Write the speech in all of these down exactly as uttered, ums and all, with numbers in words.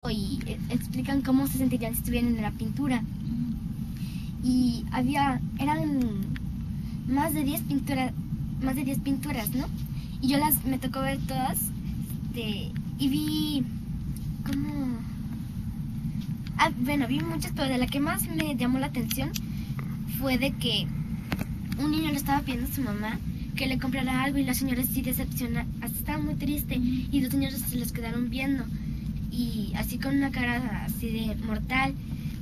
y eh, explican cómo se sentirían si estuvieran en la pintura. Y había, eran más de diez pinturas, más de diez pinturas, ¿no? Y yo las, me tocó ver todas, este, y vi, ¿cómo? Ah, bueno, vi muchas, pero de la que más me llamó la atención fue de que un niño le estaba pidiendo a su mamá que le comprara algo y la señora sí decepciona, hasta estaba muy triste y los niños se los quedaron viendo y así con una cara así de mortal.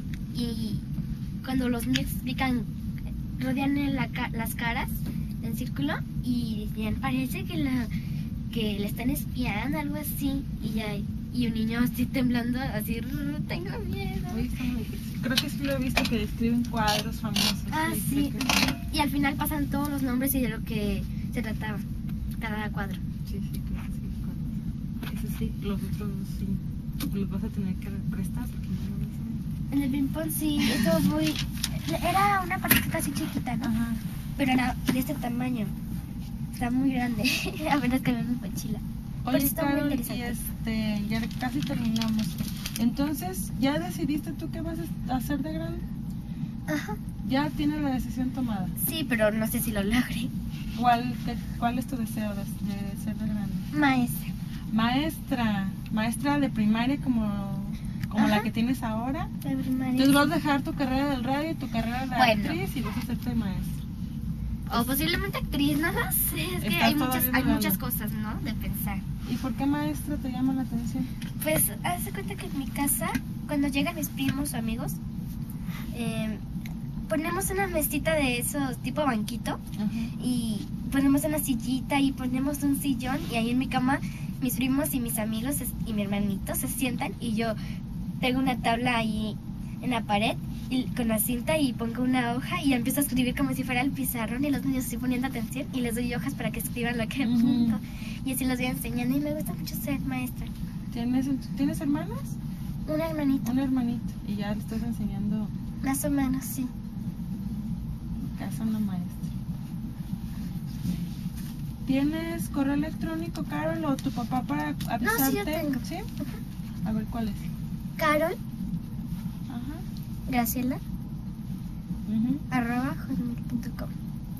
Y cuando los niños explican, rodean la, las caras en círculo y decían, parece que, la, que le están espiando, algo así, y ya, y un niño así temblando, así, tengo miedo. Uy, creo que sí lo he visto, que describen cuadros famosos. Ah, sí, sí. Que... y al final pasan todos los nombres y de lo que se trataba cada cuadro. Sí, sí, claro, sí. Eso sí, los otros sí, los vas a tener que prestar porque no lo ves. En el ping-pong sí, esto muy... Era una partita así chiquita, ¿no? Ajá. Pero era de este tamaño. Está muy grande. Apenas que me mochila. Oye, Carol, y este, ya casi terminamos. Entonces, ¿ya decidiste tú qué vas a hacer de grande? Ajá. ¿Ya tienes la decisión tomada? Sí, pero no sé si lo logre. ¿Cuál, te, cuál es tu deseo de, de ser de grande? Maestra. Maestra. Maestra de primaria como... como Ajá. La que tienes ahora. De primaria. Entonces vas a dejar tu carrera del radio y tu carrera de bueno. actriz y vas a hacerte maestra. O posiblemente actriz, no lo sé. Es que hay muchas, hay muchas cosas, ¿no? De pensar. ¿Y por qué maestra te llama la atención? Pues, haz de cuenta que en mi casa, cuando llegan mis primos o amigos, eh, ponemos una mesita de esos tipo banquito. Ajá. Y ponemos una sillita y ponemos un sillón y ahí en mi cama mis primos y mis amigos y mi hermanito se sientan y yo pego una tabla ahí en la pared y con la cinta y pongo una hoja y empiezo a escribir como si fuera el pizarrón y los niños estoy poniendo atención y les doy hojas para que escriban lo que uh-huh. apunto y así los voy enseñando y me gusta mucho ser maestra. ¿Tienes, ¿tienes hermanas? Un hermanito. Un hermanito y ya le estás enseñando. Más o menos, sí. Casa una maestra. ¿Tienes correo electrónico, Carol, o tu papá para avisarte? No, sí, yo tengo. ¿Sí? Uh-huh. A ver, ¿cuál es? Carol. Ajá. Graciela. Uh-huh. Arroba hotmail punto com.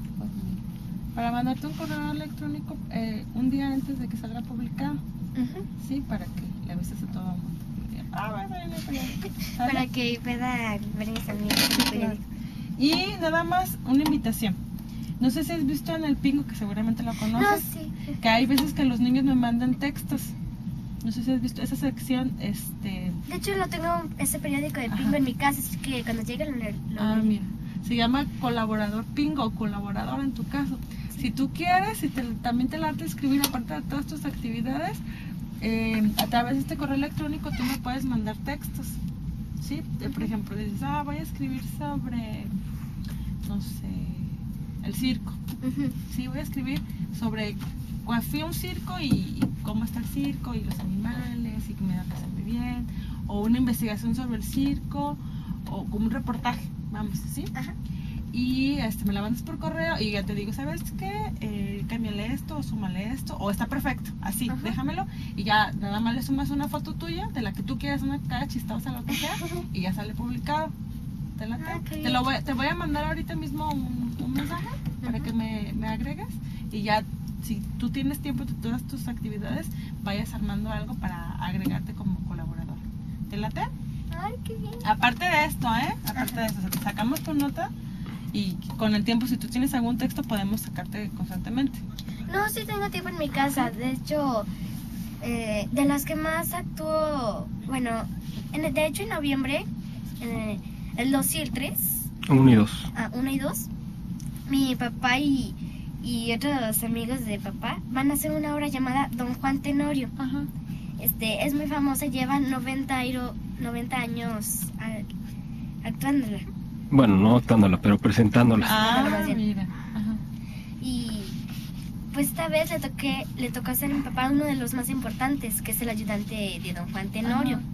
Para mandarte un correo electrónico eh, un día antes de que salga publicado. Uh-huh. Sí, para que le avises a todo el mundo. Ah, bueno, bueno, bueno. Para que puedan ver mis amigos. Sí, claro. Y nada más una invitación. No sé si has visto en el Pingo, que seguramente lo conoces, no, sí. que hay veces que los niños me mandan textos. No sé si has visto esa sección, este... De hecho, lo tengo, ese periódico de Pingo Ajá. en mi casa, así que cuando llegue lo, lo Ah, mira. Se llama Colaborador Pingo, o Colaborador en tu caso. Sí. Si tú quieres, si te, también te late escribir aparte de todas tus actividades, eh, a través de este correo electrónico tú me puedes mandar textos. ¿Sí? Uh-huh. Por ejemplo, dices, ah, voy a escribir sobre, no sé... el circo. Uh-huh. Sí, voy a escribir sobre cuando fui a un circo y, y cómo está el circo y los animales y que me da que muy bien, o una investigación sobre el circo o como un reportaje, vamos, ¿sí? Ajá. Y este, me la mandas por correo y ya te digo, ¿sabes qué? Eh, cámbiale esto o súmale esto o está perfecto, así, Ajá. déjamelo y ya nada más le sumas una foto tuya de la que tú quieras, una cara chistosa, lo que sea, y ya sale publicado. Te, la ah, te, lo voy, te voy a mandar ahorita mismo un, un mensaje para uh-huh. que me, me agregues y ya si tú tienes tiempo de todas tus actividades vayas armando algo para agregarte como colaborador. ¿Te late? Ay, qué bien. Aparte de esto, ¿eh? Aparte uh-huh. de eso, o sea, te sacamos tu nota y con el tiempo si tú tienes algún texto podemos sacarte constantemente. No, sí tengo tiempo en mi casa, de hecho eh, de las que más actúo, bueno, en, de hecho en noviembre eh, el dos y el tres. Uno y dos. Ah, uno y dos. Mi papá y, y otros amigos de papá van a hacer una obra llamada Don Juan Tenorio. Ajá. Este, es muy famosa, llevan noventa años actuándola. Bueno, no actuándola, pero presentándola. Ah, mira. Ajá. Y pues esta vez le toqué, le tocó hacer a mi papá uno de los más importantes, que es el ayudante de Don Juan Tenorio. Ajá.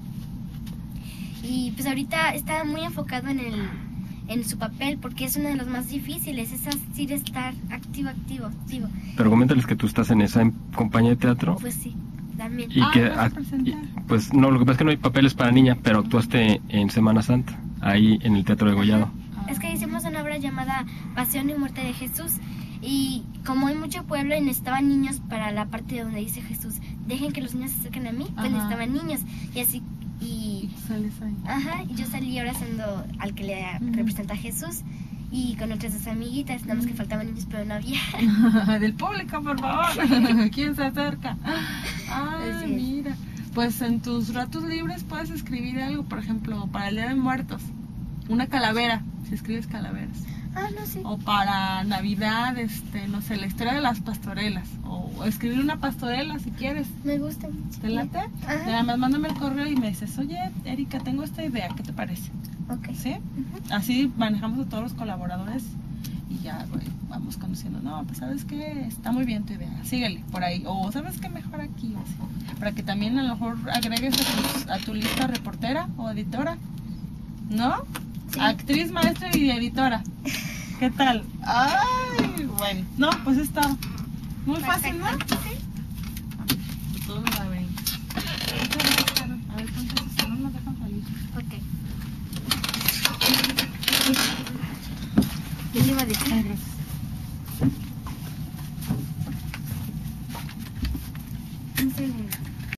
Y pues ahorita está muy enfocado en el en su papel porque es uno de los más difíciles, es así de estar activo, activo, activo. Pero coméntales que tú estás en esa compañía de teatro. Pues sí. también. Y Ah, que, ¿vas a ac- presentar? y- pues no, lo que pasa es que no hay papeles para niña, pero actuaste en Semana Santa, ahí en el Teatro de Gollado. Es que hicimos una obra llamada Pasión y Muerte de Jesús. Y como hay mucho pueblo y necesitaban niños para la parte donde dice Jesús, dejen que los niños se acerquen a mí, pues Ajá. necesitaban niños. Y así, Y y, tú sales ahí. ajá, y yo salí abrazando al que le Ujú. representa a Jesús y con otras dos amiguitas, nada más que faltaban niños, pero no había. Del público, por favor. ¿Quién se acerca? Ay, Así es. mira. Pues en tus ratos libres puedes escribir algo, por ejemplo, para el Día de Muertos. Una calavera, si escribes calaveras. Ah, no sé. O para Navidad, este, no sé, la historia de las pastorelas. O escribir una pastorela si quieres. Me gusta mucho. ¿Te late? Ajá. Nada más mándame el correo y me dices, oye, Erika, tengo esta idea, ¿qué te parece? Ok. ¿Sí? Ujú. Así manejamos a todos los colaboradores y ya güey, vamos conociendo. No, pues sabes que está muy bien tu idea, síguele por ahí. O sabes que mejor aquí, o así. Para que también a lo mejor agregues a tu, a tu lista reportera o editora, ¿no? Sí. Actriz, maestra y editora. ¿Qué tal? Ay, bueno. No, pues está muy fácil, ¿no? Perfecto. Sí. Todos la ven. Muchas gracias, Carol. A ver cuántos si no nos dejan salir. Ok. Yo le iba a decir. Ay, gracias.